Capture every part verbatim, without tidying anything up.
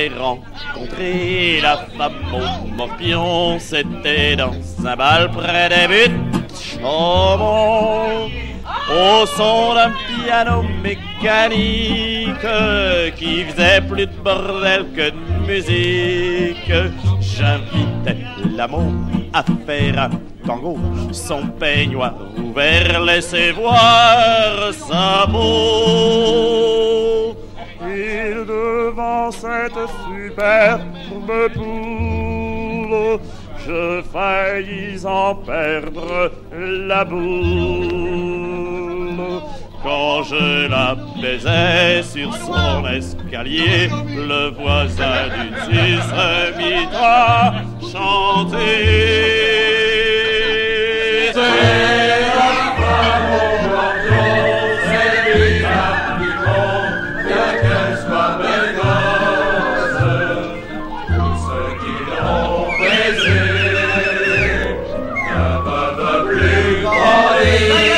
avait rencontré la femme au morpion, c'était dans un bal près des buttes Chaumont, au son d'un piano mécanique qui faisait plus de bordel que de musique. J'invitais l'amour à faire un tango, son peignoir ouvert laissait voir sa peau. Et devant cette superbe poule, je faillis en perdre la boule. Quand je la baisais sur son escalier, le voisin du dessus se mit à chanter. C'est la femme au morpion, c'est lui la plus grande, bien qu'elle soit belle gosse. Tous ceux qui l'ont baisée, ne peuvent plus grandir.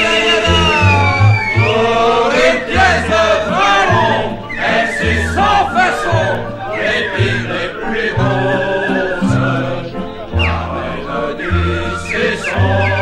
Les pires les plus grosses, la mélodie c'est son